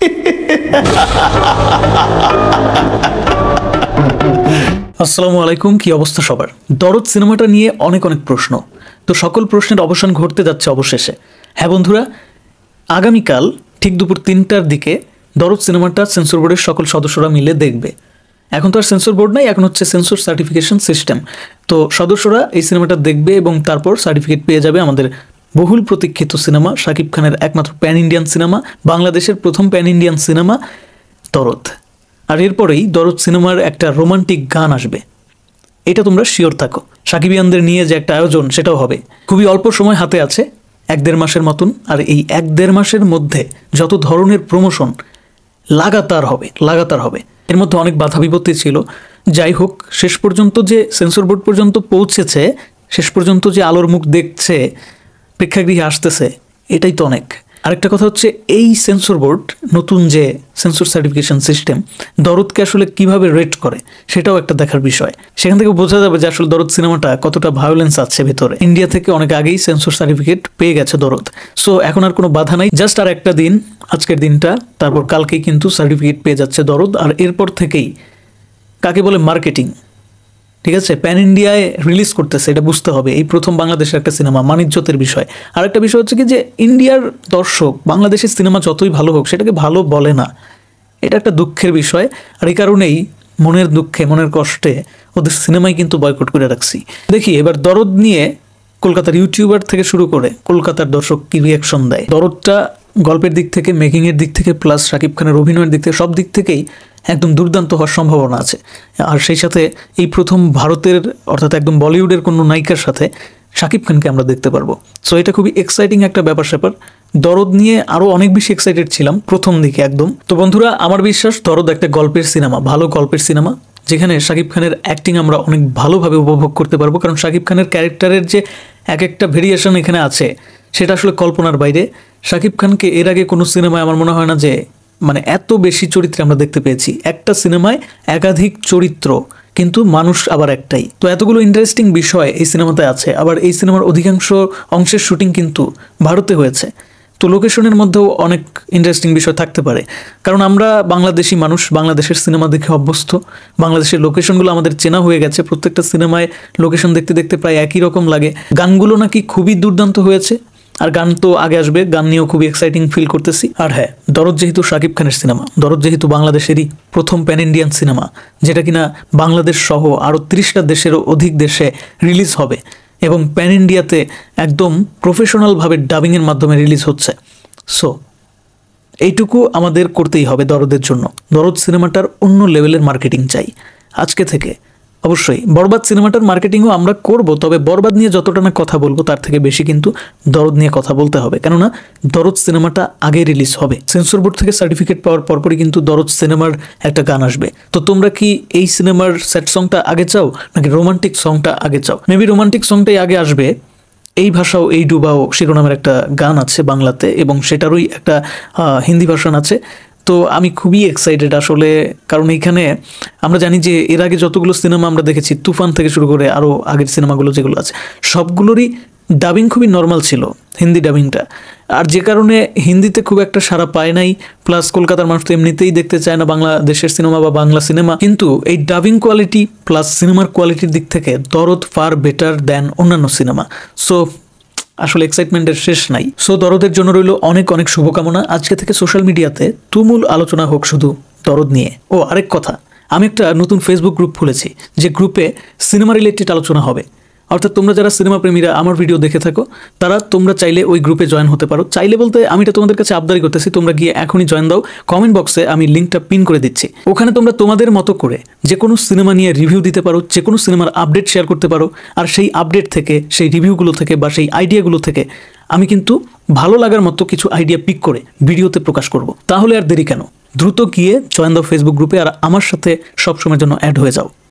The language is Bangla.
আসসালামু আলাইকুম, কি অবস্থা সবার? দরদ সিনেমাটা নিয়ে অনেক প্রশ্ন, তো সকল প্রশ্নের অবসান ঘটতে যাচ্ছে অবশেষে। হ্যাঁ বন্ধুরা, আগামীকাল ঠিক দুপুর 3টার দিকে দরদ সিনেমাটা সেন্সর বোর্ডের সকল সদস্যরা মিলে দেখবে। এখন তো আর সেন্সর বোর্ড নাই, এখন হচ্ছে সেন্সর সার্টিফিকেশন সিস্টেম। তো সদস্যরা এই সিনেমাটা দেখবে এবং তারপর সার্টিফিকেট পেয়ে যাবে আমাদের বহুল প্রতীক্ষিত সিনেমা, শাকিব খানের একমাত্র প্যান ইন্ডিয়ান সিনেমা, বাংলাদেশের প্রথম প্যান ইন্ডিয়ান সিনেমা দরদ। আর এরপরেই দরদ সিনেমার একটা রোমান্টিক গান আসবে, এটা তোমরা শিওর থাকো। সাকিবিয়ানদের নিয়ে যে একটা আয়োজন, সেটাও হবে। খুবই অল্প সময় হাতে আছে, 1-1.5 মাসের মতন। আর এই 1-1.5 মাসের মধ্যে যত ধরনের প্রমোশন লাগাতার হবে। এর মধ্যে অনেক বাধা বিপত্তি ছিল, যাই হোক শেষ পর্যন্ত যে সেন্সর বোর্ড পর্যন্ত পৌঁছেছে, শেষ পর্যন্ত যে আলোর মুখ দেখছে, প্রেক্ষাগৃহে আসতেছে, এটাই তো অনেক। আরেকটা কথা হচ্ছে, এই সেন্সর বোর্ড নতুন যে সেন্সর সার্টিফিকেশন সিস্টেম দরদকে আসলে কিভাবে রেট করে, সেটাও একটা দেখার বিষয়। সেখান থেকে বোঝা যাবে যে আসলে দরদ সিনেমাটা কতটা ভায়োলেন্স আছে ভেতরে। ইন্ডিয়া থেকে অনেক আগেই সেন্সর সার্টিফিকেট পেয়ে গেছে দরদ। সো এখন আর কোনো বাধা নাই, জাস্ট আর একটা দিন, আজকের দিনটা, তারপর কালকেই কিন্তু সার্টিফিকেট পেয়ে যাচ্ছে দরদ। আর এরপর থেকেই কাকে বলে মার্কেটিং, ঠিক আছে, প্যান ইন্ডিয়ায় রিলিজ করতেছে, এটা বুঝতে হবে। এই প্রথম বাংলাদেশের একটা সিনেমা, মানিজ্যতের বিষয়। আর একটা বিষয় হচ্ছে কি, যে ইন্ডিয়ার দর্শক বাংলাদেশের সিনেমা যতই ভালো হোক সেটাকে ভালো বলে না, এটা একটা দুঃখের বিষয়। আর এই কারণেই মনের দুঃখে, মনের কষ্টে ওদের সিনেমাই কিন্তু বয়কট করে রাখছি। দেখি এবার দরদ নিয়ে কলকাতার ইউটিউবার থেকে শুরু করে কলকাতার দর্শক কি রিয়াকশন দেয়। দরদটা গল্পের দিক থেকে, মেকিংয়ের দিক থেকে, প্লাস শাকিব খানের অভিনয়ের দিক থেকে, সব দিক থেকেই একদম দুর্দান্ত হওয়ার সম্ভাবনা আছে। আর সেই সাথে এই প্রথম ভারতের, অর্থাৎ একদম বলিউডের কোনো নায়িকার সাথে শাকিব খানকে আমরা দেখতে পারবো। সো এটা খুবই এক্সাইটিং একটা ব্যাপার। দরদ নিয়ে আরও অনেক বেশি এক্সাইটেড ছিলাম প্রথম দিকে একদম। তো বন্ধুরা, আমার বিশ্বাস দরদ একটা গল্পের সিনেমা, ভালো গল্পের সিনেমা, যেখানে শাকিব খানের অ্যাক্টিং আমরা অনেক ভালোভাবে উপভোগ করতে পারবো। কারণ শাকিব খানের ক্যারেক্টারের যে এক একটা ভেরিয়েশন এখানে আছে, সেটা আসলে কল্পনার বাইরে। শাকিব খানকে এর আগে কোনো সিনেমায় আমার মনে হয় না যে এত বেশি চরিত্রে আমরা দেখতে পেয়েছি। একটা সিনেমায় একাধিক চরিত্র, কিন্তু মানুষ আবার একটাই। তো এতগুলো ইন্টারেস্টিং বিষয় এই সিনেমাতে আছে। আবার এই সিনেমার অধিকাংশ অংশের শুটিং কিন্তু ভারতে হয়েছে। তো লোকেশনের মধ্যেও অনেক ইন্টারেস্টিং বিষয় থাকতে পারে, কারণ আমরা বাংলাদেশি মানুষ, বাংলাদেশের সিনেমা দেখে অভ্যস্ত, বাংলাদেশের লোকেশনগুলো আমাদের চেনা হয়ে গেছে। প্রত্যেকটা সিনেমায় লোকেশন দেখতে দেখতে প্রায় একই রকম লাগে। গানগুলো নাকি খুবই দুর্দান্ত হয়েছে, আর গান তো আগে আসবে, গান নিয়েও খুবই এক্সাইটিং ফিল করতেছি। আর হ্যাঁ, দরদ যেহেতু শাকিব খানের সিনেমা, দরদ যেহেতু বাংলাদেশেরই প্রথম প্যান ইন্ডিয়ান সিনেমা, যেটা কিনা বাংলাদেশ সহ আরও 30টা দেশেরও অধিক দেশে রিলিজ হবে এবং প্যান ইন্ডিয়াতে একদম প্রফেশনালভাবে ডাবিংয়ের মাধ্যমে রিলিজ হচ্ছে। সো এইটুকু আমাদের করতেই হবে দরদের জন্য। দরদ সিনেমাটার অন্য লেভেলের মার্কেটিং চাই আজকে থেকে। অবশ্যই বরবাদ সিনেমাটার মার্কেটিংও আমরা করব, তবে বরবাদ নিয়ে যতটা না কথা বলবো তার থেকে বেশি কিন্তু দরদ নিয়ে কথা বলতে হবে, কেননা দরদ সিনেমাটা আগে রিলিজ হবে। সেন্সর বোর্ড থেকে সার্টিফিকেট পাওয়ার পরপরই কিন্তু দরদ সিনেমার একটা গান আসবে। তো তোমরা কি এই সিনেমার স্যাড সংটা আগে চাও, নাকি রোমান্টিক সংটা আগে চাও? মেবি রোমান্টিক সংটাই আগে আসবে। এই ভাষাও এই ডুবাও শিরোনামের একটা গান আছে বাংলাতে, এবং সেটারই একটা হিন্দি ভার্সন আছে। তো আমি খুবই এক্সাইটেড আসলে, কারণ এইখানে আমরা জানি যে এর আগে যতগুলো সিনেমা আমরা দেখেছি, তুফান থেকে শুরু করে আরও আগের সিনেমাগুলো যেগুলো আছে, সবগুলোরই ডাবিং খুবই নর্মাল ছিল, হিন্দি ডাবিংটা। আর যে কারণে হিন্দিতে খুব একটা সাড়া পায় নাই, প্লাস কলকাতার মানুষ তো এমনিতেই দেখতে চায় না বাংলাদেশের সিনেমা বা বাংলা সিনেমা। কিন্তু এই ডাবিং কোয়ালিটি প্লাস সিনেমার কোয়ালিটির দিক থেকে দরদ ফার বেটার দ্যান অন্যান্য সিনেমা। সো আসলে এক্সাইটমেন্টের শেষ নাই। সো দরদের জন্য রইল অনেক শুভকামনা। আজকে থেকে সোশ্যাল মিডিয়াতে তুমুল আলোচনা হোক শুধু দরদ নিয়ে। ও আরেক কথা, আমি একটা নতুন ফেসবুক গ্রুপ খুলেছি, যে গ্রুপে সিনেমা রিলেটেড আলোচনা হবে। অর্থাৎ তোমরা যারা সিনেমা প্রেমীরা আমার ভিডিও দেখে থাকো, তোমরা চাইলে ওই গ্রুপে জয়েন হতে পারো। চাইলে বলতে আমি এটা তোমাদের কাছে আবদারি করতেছি, তোমরা গিয়ে এখনই জয়েন দাও। কমেন্ট বক্সে আমি লিঙ্কটা পিন করে দিচ্ছি। ওখানে তোমরা তোমাদের মতো করে যে কোনো সিনেমা নিয়ে রিভিউ দিতে পারো, যে কোনো সিনেমার আপডেট শেয়ার করতে পারো। আর সেই আপডেট থেকে, সেই রিভিউগুলো থেকে বা সেই আইডিয়াগুলো থেকে আমি কিন্তু ভালো লাগার মতো কিছু আইডিয়া পিক করে ভিডিওতে প্রকাশ করব। তাহলে আর দেরি কেন, দ্রুত গিয়ে জয়েন দাও ফেসবুক গ্রুপে, আর আমার সাথে সবসময়ের জন্য অ্যাড হয়ে যাও।